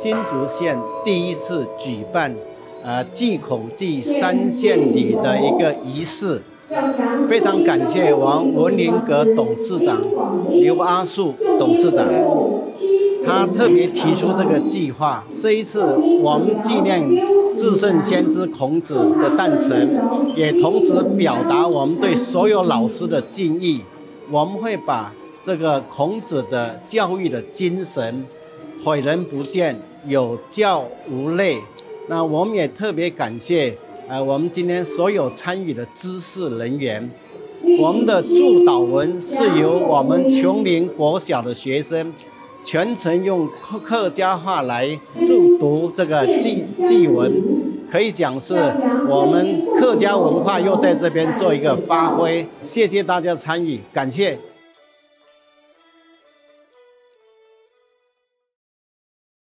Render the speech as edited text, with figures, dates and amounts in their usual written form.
新竹县第一次举办祭孔祭3献礼的一个仪式，非常感谢王文林阁董事长刘阿树董事长，他特别提出这个计划。这一次我们纪念至圣先知孔子的诞辰，也同时表达我们对所有老师的敬意。我们会把这个孔子的教育的精神，诲人不见，有教无类。那我们也特别感谢我们今天所有参与的知识人员。我们的祝祷文是由我们琼林国小的学生全程用客家话来祝读这个祭文，可以讲是我们客家文化又在这边做一个发挥。谢谢大家参与，感谢。